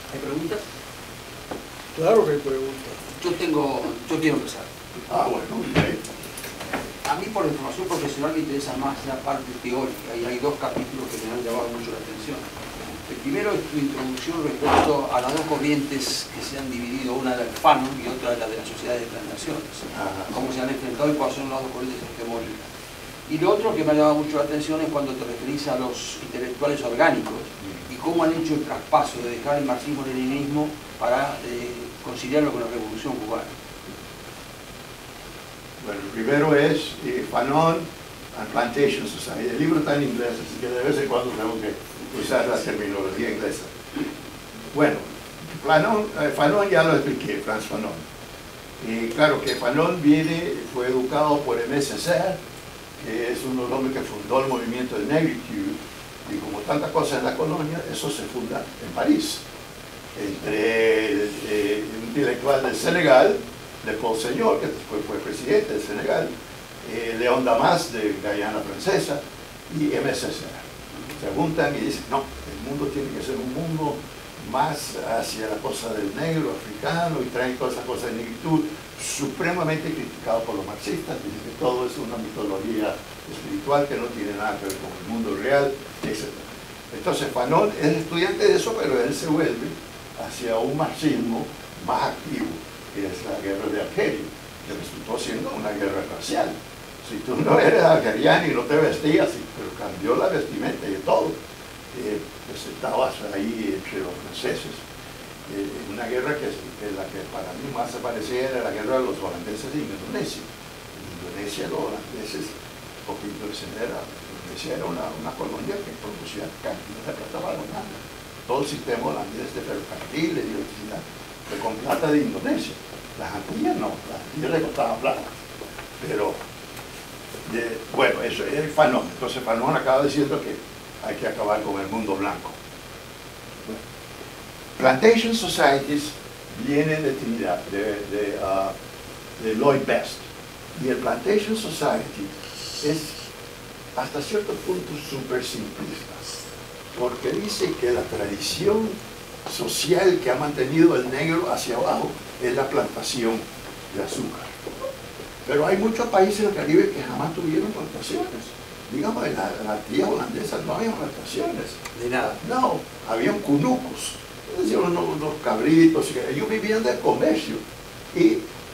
¿Hay preguntas? Claro que hay preguntas. Yo quiero empezar. Bueno, okay. A mí por la información profesional me interesa más la parte teórica y hay dos capítulos que me han llamado mucho la atención. El primero es tu introducción respecto a las dos corrientes que se han dividido, una la del Fanon y otra la de las sociedades de plantaciones. Cómo se han enfrentado y cuáles son las dos corrientes hegemónicas. Y lo otro que me ha llamado mucho la atención es cuando te referís a los intelectuales orgánicos y cómo han hecho el traspaso de dejar el marxismo-leninismo para conciliarlo con la Revolución Cubana. Bueno, el primero es Fanon and Plantation Society. El libro está en inglés, así que de vez en cuando tengo que usar la terminología inglesa. Bueno, Fanon ya lo expliqué, Frantz Fanon. Claro que Fanon fue educado por Aimé Césaire, que es uno de los hombres que fundó el movimiento de Negritude, y como tantas cosas en la colonia, eso se funda en París, entre un intelectual del Senegal, de Paul Señor, que después fue presidente del Senegal, León Damas de Guyana Francesa y Aimé Césaire. Se juntan y dicen, no, el mundo tiene que ser un mundo más hacia la cosa del negro, africano, y traen todas esas cosas de negritud, supremamente criticado por los marxistas, dicen que todo es una mitología espiritual que no tiene nada que ver con el mundo real, etc. Entonces Fanon es estudiante de eso, pero él se vuelve hacia un marxismo más activo, que es la guerra de Argelia, que resultó siendo una guerra racial. Si tú no eres algeriano y no te vestías, pero cambió la vestimenta y todo, pues estabas ahí entre los franceses. Una guerra que la que para mí más se parecía era la guerra de los holandeses en Indonesia. En Indonesia los holandeses, porque Indonesia era una colonia que producía cantidad de plata para Holanda. Todo el sistema holandés de ferrocarril, de electricidad, fue con plata de Indonesia. Las Antillas no, las Antillas le costaban plata. Pero bueno, eso es Fanon. Entonces Fanon acaba diciendo que hay que acabar con el mundo blanco. Bueno, Plantation Societies viene de Trinidad, de Lloyd Best. Y el Plantation Society es hasta cierto punto súper simplista, porque dice que la tradición social que ha mantenido el negro hacia abajo es la plantación de azúcar. Pero hay muchos países del Caribe que jamás tuvieron plantaciones. Digamos, en las Antillas holandesas no había plantaciones. De nada. No, habían cunucos, es decir, unos cabritos. Ellos vivían del comercio y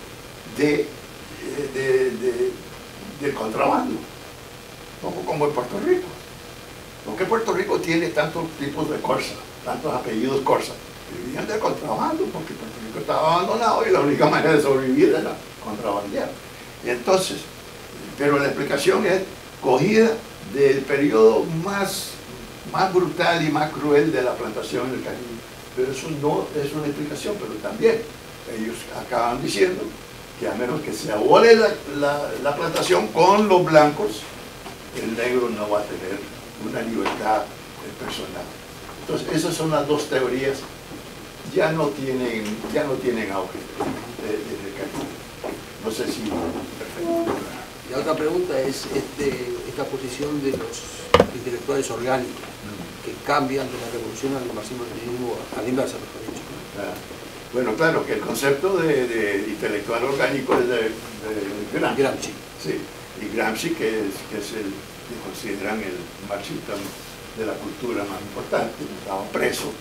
del contrabando. Un poco como en Puerto Rico. Porque Puerto Rico tiene tantos tipos de corsa, tantos apellidos corsa. Vivían del contrabando porque Puerto Rico estaba abandonado y la única manera de sobrevivir era contrabandear. Y entonces, pero la explicación es cogida del periodo más brutal y más cruel de la plantación en el Caribe. Pero eso no es una explicación, pero también ellos acaban diciendo que a menos que se abole la plantación con los blancos, el negro no va a tener una libertad personal. Entonces esas son las dos teorías, ya no tienen auge en el Caribe. No sé si... Perfecto. La otra pregunta es esta posición de los intelectuales orgánicos que cambian de la revolución al marxismo-leninismo a la inversa, mejor dicho. Bueno, claro, que el concepto de intelectual orgánico es de Gramsci. Sí, y Gramsci, que es el que consideran el marxista de la cultura más importante, estaba preso.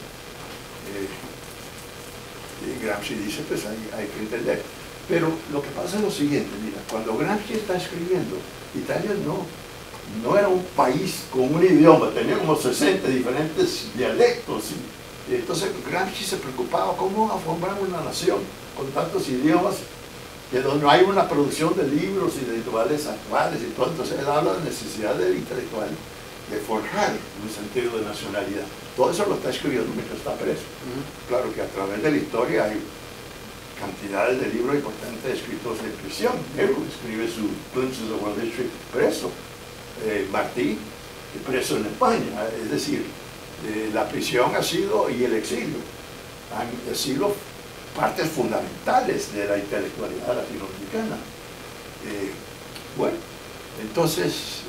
Y Gramsci dice, pues hay que entender. Pero lo que pasa es lo siguiente, mira, cuando Gramsci está escribiendo, Italia no era un país con un idioma, tenía como 60 diferentes dialectos. Y entonces Gramsci se preocupaba cómo formar una nación con tantos idiomas, que donde no hay una producción de libros y de rituales actuales y todo. Entonces él habla de la necesidad del intelectual de forjar un sentido de nacionalidad. Todo eso lo está escribiendo mientras está preso. Claro que a través de la historia hay cantidades de libros importantes escritos en prisión. Él escribe su Glimpses of World History preso. Martí, preso en España. Es decir, la prisión ha sido, y el exilio, han sido partes fundamentales de la intelectualidad latinoamericana. Bueno, entonces,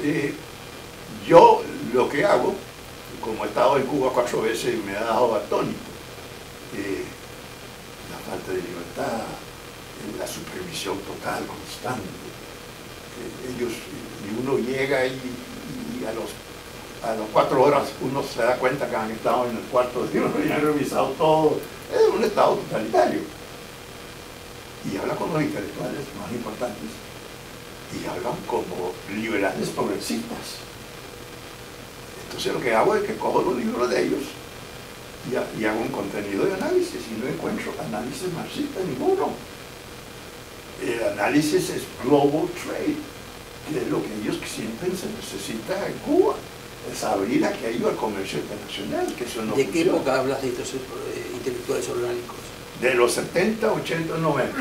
yo lo que hago, como he estado en Cuba 4 veces y me ha dado atónito, la falta de libertad, la supervisión total, constante. Ellos, y uno llega y a las 4 horas uno se da cuenta que han estado en el cuarto de uno y han revisado todo. Es un estado totalitario. Y habla con los intelectuales más importantes y hablan como liberales progresistas. Entonces lo que hago es que cojo los libros de ellos y hago un contenido de análisis y no encuentro análisis marxista ninguno. El análisis es global trade, que es lo que ellos sienten se necesita en Cuba. Es abrir aquello al comercio internacional, que eso no ¿De funciona. qué época hablas de estos intelectuales orgánicos? De los 70, 80, 90.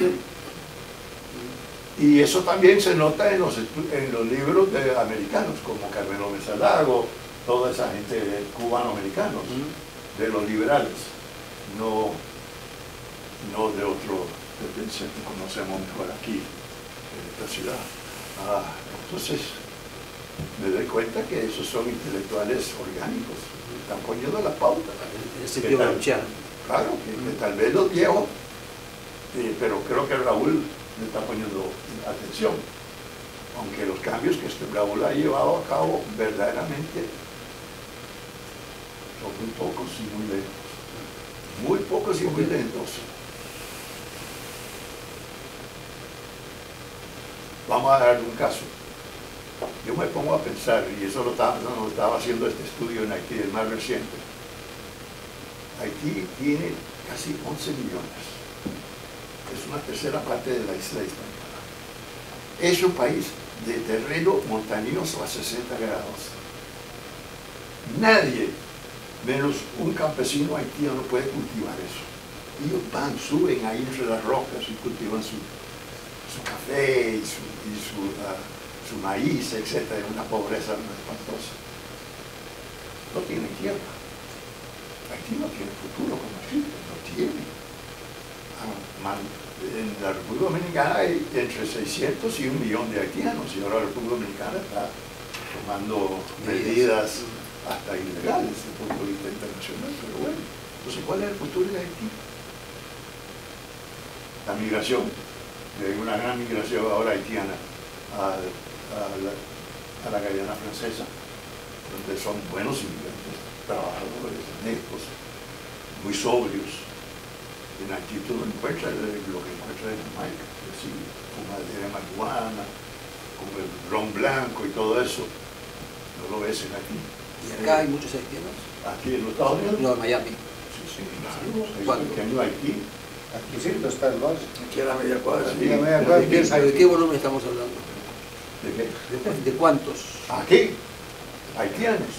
Y eso también se nota en los libros de americanos, como Carmelo Mesalago, toda esa gente cubano-americanos, de los liberales, no de otro tendencia que conocemos mejor aquí, en esta ciudad. Entonces, me doy cuenta que esos son intelectuales orgánicos, están poniendo la pauta. En el sentido gramsciano. Claro, que tal vez los viejos, pero creo que Raúl le está poniendo atención, aunque los cambios que Raúl ha llevado a cabo verdaderamente son muy pocos y muy lentos. Muy pocos y muy lentos. Vamos a dar un caso. Yo me pongo a pensar, y eso lo estaba haciendo este estudio en Haití, el más reciente. Haití tiene casi 11 millones. Es una tercera parte de la isla hispana. Es un país de terreno montañoso a 60 grados. Nadie, menos un campesino haitiano, puede cultivar eso. Ellos suben ahí entre las rocas y cultivan su café y su maíz, etc. Una pobreza espantosa. No tienen tierra. Haití no tiene futuro como Chile, no tiene. En la República Dominicana hay entre 600 y 1 millón de haitianos, y ahora la República Dominicana está tomando medidas hasta ilegales desde el punto de vista internacional, pero bueno. Entonces, ¿cuál es el futuro de Haití? La migración. Hay una gran migración ahora haitiana a la Guyana francesa, donde son buenos inmigrantes, trabajadores, honestos, muy sobrios. En Haití tú no encuentras lo que encuentras en Jamaica, es decir, fumadera de marihuana, como el ron blanco y todo eso, no lo ves en Haití. ¿Y acá hay muchos haitianos? Aquí en los Estados Unidos. No, en Miami. Sí, claro. ¿Cuándo? Pequeño Haití. Aquí sí, no está el valle. Aquí a la media cuadra. Sí, a la media cuadra. ¿De qué volumen estamos hablando? ¿De qué? ¿De cuántos? Aquí, haitianos.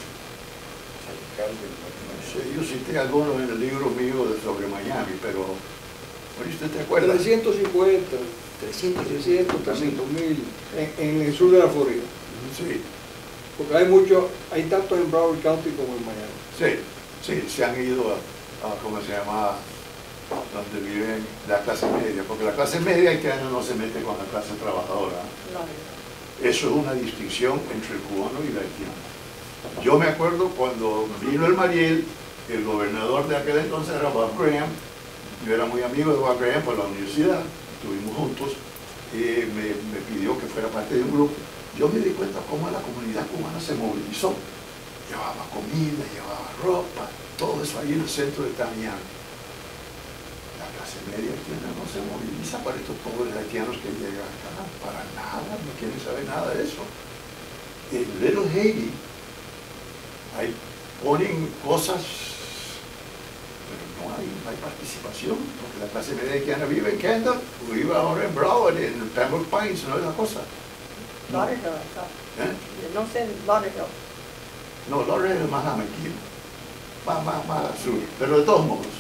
Yo cité algunos en el libro mío sobre Miami, pero ¿usted te acuerda? 350, 300. 300, 300.000 en el sur de la Florida. Sí, Porque hay tantos en Broward County como en Miami. sí, se han ido a ¿cómo se llama? Donde viven la clase media, porque la clase media haitiana no se mete con la clase trabajadora. No. Eso es una distinción entre el cubano y el haitiano. Yo me acuerdo cuando vino el Mariel, el gobernador de aquel entonces era Bob Graham. Yo era muy amigo de Bob Graham por la universidad, estuvimos juntos, y me pidió que fuera parte de un grupo. Yo me di cuenta cómo la comunidad cubana se movilizó. Llevaba comida, llevaba ropa, todo eso ahí en el centro de Miami. La clase media haitiana no se moviliza para estos pobres haitianos que llegan acá, para nada, no quieren saber nada de eso. En Little Haiti, ahí ponen cosas, pero no hay participación, porque la clase media haitiana vive en Kendall, o vive ahora en Broward, en Pembroke Pines, no es la cosa. Lauderdale, acá. No sé, Lauderdale. No, Lauderdale es más jamaiquino, más al sur, pero de todos modos.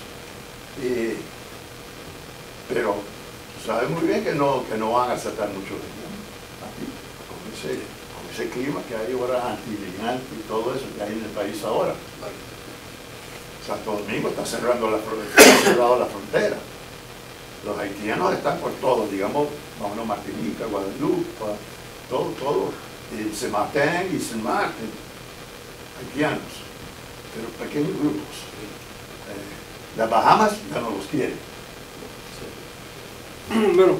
Pero saben muy bien que no van a aceptar mucho de aquí, con ese clima que hay ahora anti-inmigrante y todo eso que hay en el país ahora. Santo Domingo está cerrando la frontera. Los haitianos están por todo, digamos, vámonos, Martinica, Guadalupe, todo, Saint Martin y Saint Martin, haitianos, pero pequeños grupos. Las Bahamas ya no los quieren. Bueno,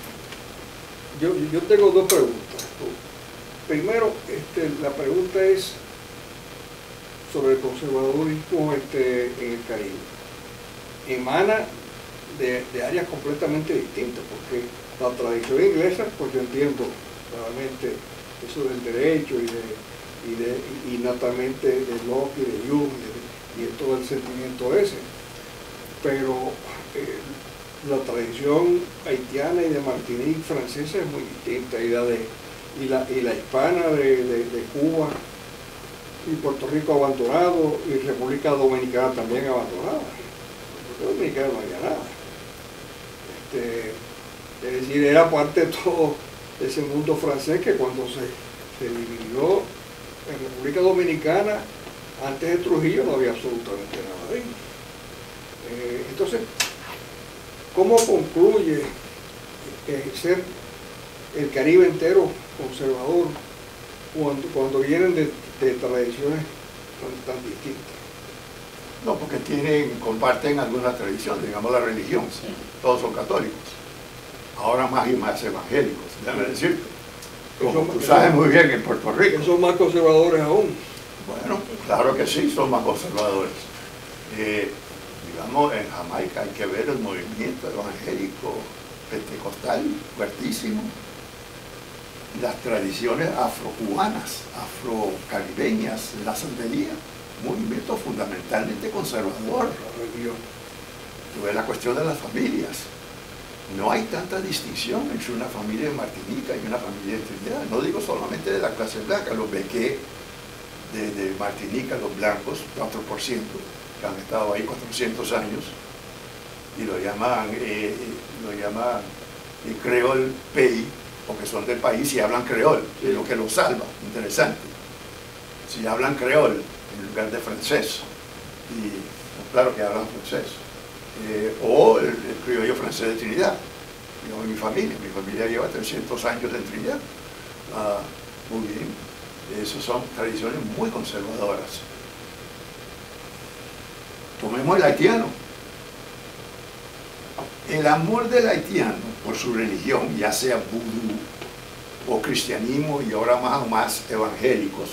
yo tengo dos preguntas. Primero, la pregunta es sobre el conservadurismo en el Caribe. Emana de áreas completamente distintas, porque la tradición inglesa, pues yo entiendo claramente eso del derecho y naturalmente de Locke y de Hume y de todo el sentimiento ese, pero la tradición haitiana y de Martinique francesa es muy distinta, y la hispana de Cuba y Puerto Rico abandonado y República Dominicana también abandonada. En República Dominicana no había nada. Es decir, era parte de todo ese mundo francés que cuando se dividió en República Dominicana, antes de Trujillo no había absolutamente nada ahí. Entonces, ¿cómo concluye ser el Caribe entero conservador cuando vienen de tradiciones tan distintas? No, porque comparten alguna tradición, digamos la religión. Sí. Todos son católicos. Ahora más y más evangélicos, déjame decirte. Como tú sabes muy bien en Puerto Rico. ¿Son más conservadores aún? Bueno, claro que sí, son más conservadores. Digamos, en Jamaica hay que ver el movimiento evangélico pentecostal fuertísimo. Las tradiciones afrocubanas, afrocaribeñas, la santería, movimiento fundamentalmente conservador. Tú ves la cuestión de las familias. No hay tanta distinción entre una familia de Martinica y una familia de Trinidad. No digo solamente de la clase blanca, los bequé de Martinica, los blancos, 4%, que han estado ahí 400 años, y lo llaman creol pay, porque son del país y hablan creol, es lo que los salva, interesante. Si hablan creol en lugar de francés, y claro que hablan francés, o el criollo francés de Trinidad. Yo, mi familia lleva 300 años en Trinidad. Muy bien, esas son tradiciones muy conservadoras. Tomemos el haitiano. El amor del haitiano por su religión, ya sea vudú o cristianismo y ahora más o más evangélicos,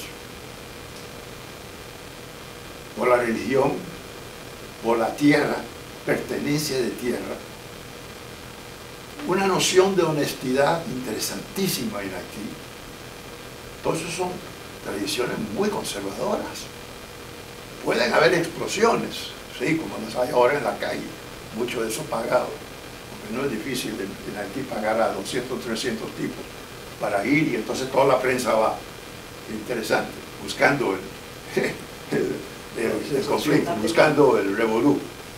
por la religión, por la tierra, pertenencia de tierra, una noción de honestidad interesantísima en Haití. Entonces son tradiciones muy conservadoras. Pueden haber explosiones, sí, como las hay ahora en la calle, mucho de eso pagado, porque no es difícil en Haití pagar a 200, 300 tipos para ir, y entonces toda la prensa va, interesante, buscando el conflicto, buscando el revolú.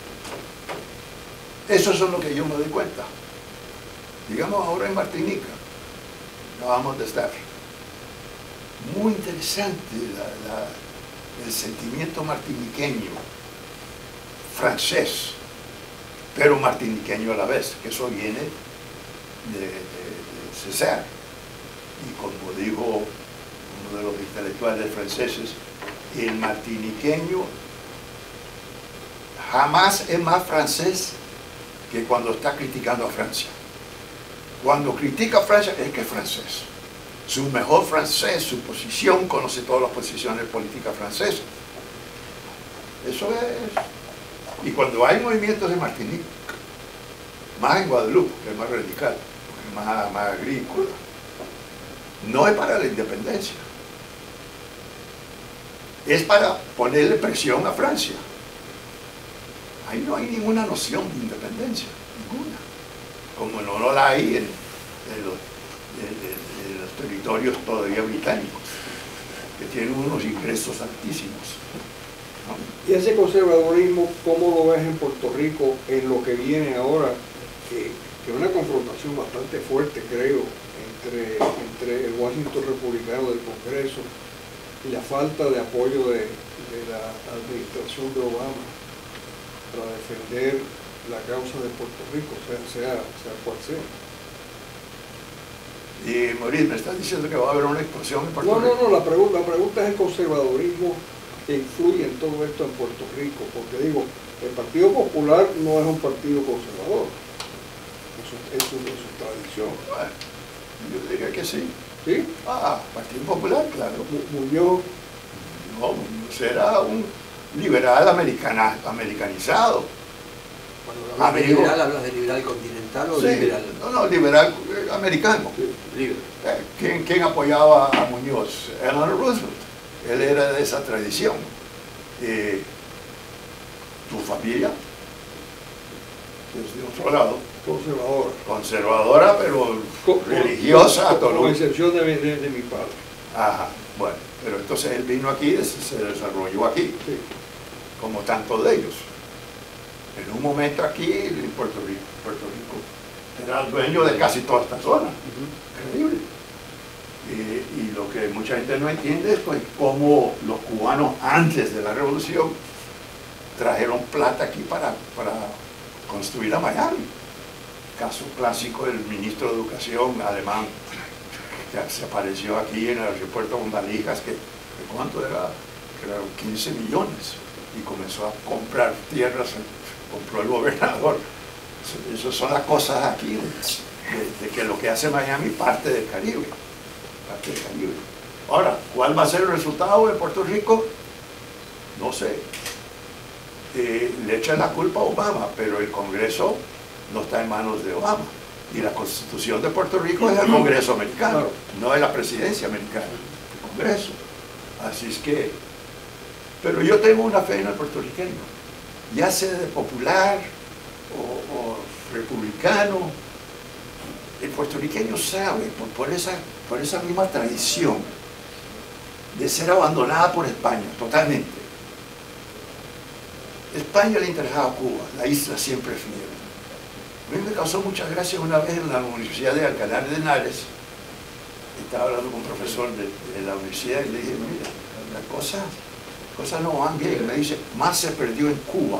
Eso es lo que yo me doy cuenta. Digamos ahora en Martinica, acabamos de estar. Muy interesante el sentimiento martiniqueño, francés, pero martiniqueño a la vez, que eso viene de César. Y como dijo uno de los intelectuales franceses, el martiniqueño jamás es más francés que cuando está criticando a Francia. Cuando critica a Francia es que es francés. Su mejor francés, su posición, conoce todas las posiciones políticas francesas. Eso es. Y cuando hay movimientos de Martinique, más en Guadalupe, que es más radical, más agrícola, no es para la independencia. Es para ponerle presión a Francia. Ahí no hay ninguna noción de independencia, ninguna. Como no la hay en los territorios todavía británicos, que tienen unos ingresos altísimos, ¿no? Y ese conservadurismo, ¿cómo lo ves en Puerto Rico en lo que viene ahora? Que es una confrontación bastante fuerte, creo, entre el Washington republicano del Congreso y la falta de apoyo de la administración de Obama para defender la causa de Puerto Rico, sea cual sea. Y Maurice, ¿me estás diciendo que va a haber una explosión en Puerto Rico? No, la pregunta es el conservadurismo que influye en todo esto en Puerto Rico, porque digo, El Partido Popular no es un partido conservador. Eso es su tradición. Bueno, yo diría que sí. ¿Sí? Partido Popular, claro. Muñoz. No, será un liberal americanizado. Cuando hablas de Amigo. liberal, ¿hablas de liberal continental o Sí, liberal no, liberal americano. libre? ¿Quién apoyaba a Muñoz? Eleanor Roosevelt. Él era de esa tradición. Tu familia, desde otro lado, conservadora, pero religiosa. Con excepción de mi padre. Ajá, bueno, pero entonces él vino aquí, se desarrolló aquí, Sí. como tantos de ellos. En un momento aquí, en Puerto Rico era el dueño de casi toda esta zona. Increíble. Y lo que mucha gente no entiende es pues, cómo los cubanos antes de la revolución trajeron plata aquí para construir a Miami. Caso clásico del ministro de Educación alemán, que se apareció aquí en el aeropuerto con valijas, que ¿cuánto era? Que eran 15 millones, y comenzó a comprar tierras, compró el gobernador. Esas son las cosas aquí, de que lo que hace Miami parte del Caribe. Ahora, ¿cuál va a ser el resultado de Puerto Rico? No sé. Le echan la culpa a Obama, pero el Congreso no está en manos de Obama. Y la Constitución de Puerto Rico es el Congreso americano, no es la presidencia americana, el Congreso. Así es que, pero yo tengo una fe en el puertorriqueño, ya sea de popular o republicano. El puertorriqueño sabe, por esa misma tradición de ser abandonada por España, totalmente. España le interesaba a Cuba, la isla siempre fiel. A mí me causó mucha gracia una vez en la Universidad de Alcalá de Henares. Estaba hablando con un profesor de la universidad y le dije, mira, las cosas no van bien. Me dice, más se perdió en Cuba.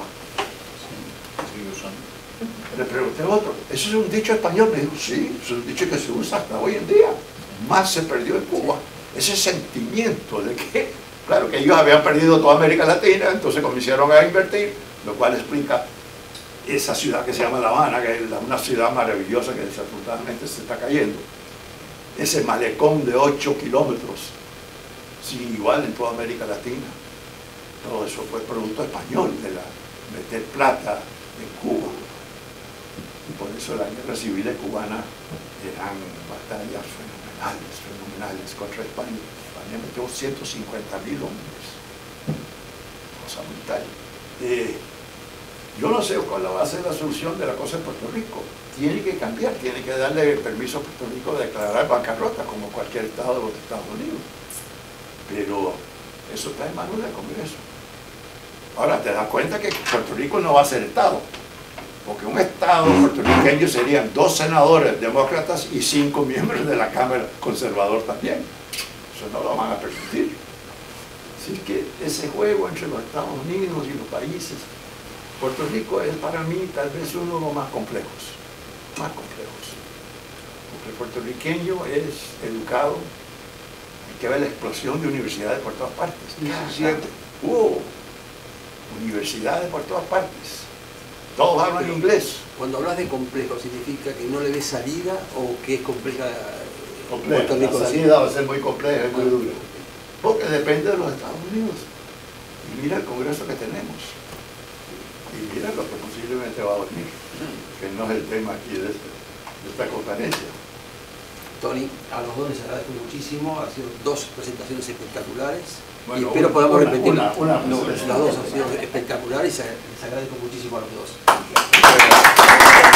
Le pregunté a otro, ¿eso es un dicho español? Me dijo, sí, es un dicho que se usa hasta hoy en día. Más se perdió en Cuba. Ese sentimiento de que, claro, que ellos habían perdido toda América Latina, entonces comenzaron a invertir, lo cual explica esa ciudad que se llama La Habana, que es una ciudad maravillosa que desafortunadamente se está cayendo. Ese malecón de 8 kilómetros, sin igual en toda América Latina. Todo eso fue producto español, de meter plata en Cuba. Y por eso las guerras civiles cubanas eran batallas fenomenales contra España. España metió 150.000 hombres. Cosa brutal. Yo no sé cuál va a ser la solución de la cosa en Puerto Rico. Tiene que cambiar, tiene que darle permiso a Puerto Rico de declarar bancarrota como cualquier estado de los Estados Unidos. Pero eso está en manos del Congreso. Ahora te das cuenta que Puerto Rico no va a ser estado, porque un estado puertorriqueño serían 2 senadores demócratas y 5 miembros de la Cámara conservador también. Eso no lo van a permitir. Así que ese juego entre los Estados Unidos y los países, Puerto Rico es para mí tal vez uno de los más complejos. Porque el puertorriqueño es educado, hay que ver la explosión de universidades por todas partes. 17. Universidades por todas partes. Todos hablan inglés. Cuando hablas de complejo, ¿significa que no le ves salida o que es compleja? Puerto Rico, la salida va a ser muy compleja, muy dura. Porque depende de los Estados Unidos. Y mira el Congreso que tenemos. Y mira lo que posiblemente va a venir, que no es el tema aquí de esta conferencia. Tony, a los dos les agradezco muchísimo, han sido 2 presentaciones espectaculares. Bueno, y espero podamos repetir. una Las dos han sido espectaculares y les agradezco muchísimo a los dos.